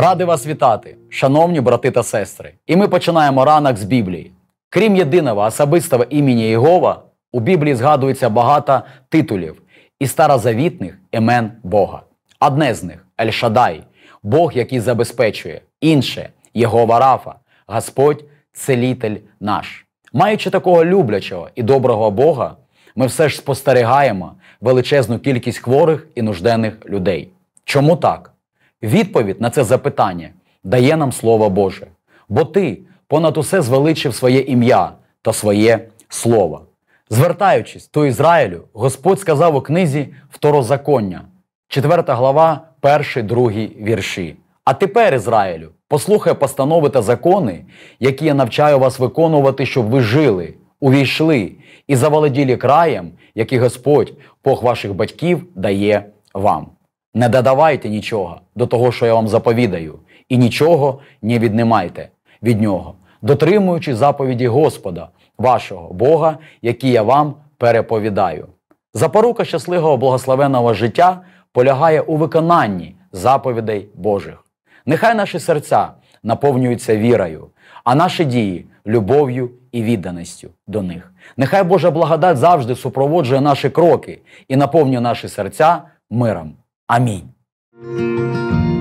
Радий вас вітати, шановні брати та сестри. І ми починаємо ранок з Біблії. Крім єдиного особистого імені Єгова, у Біблії згадується багато титулів і старозавітних імен Бога. Одне з них – Ель-Шадай, Бог, який забезпечує. Інше – Єгова Рафа, Господь – Целитель наш. Маючи такого люблячого і доброго Бога, ми все ж спостерігаємо величезну кількість хворих і нужденних людей. Чому так? Відповідь на це запитання дає нам Слово Боже. Бо ти понад усе звеличив своє ім'я та своє слово. Звертаючись до Ізраїлю, Господь сказав у книзі Второзаконня, 4 глава, 1-2 вірші. А тепер, Ізраїлю, послухай постанови та закони, які я навчаю вас виконувати, щоб ви жили, увійшли і заволоділи краєм, який Господь, Бог ваших батьків, дає вам. Не додавайте нічого до того, що я вам заповідаю, і нічого не віднімайте від нього, дотримуючи заповіді Господа, вашого Бога, які я вам переповідаю. Запорука щасливого благословенного життя полягає у виконанні заповідей Божих. Нехай наші серця наповнюються вірою, а наші дії – любов'ю і відданістю до них. Нехай Божа благодать завжди супроводжує наші кроки і наповнює наші серця миром. Амінь.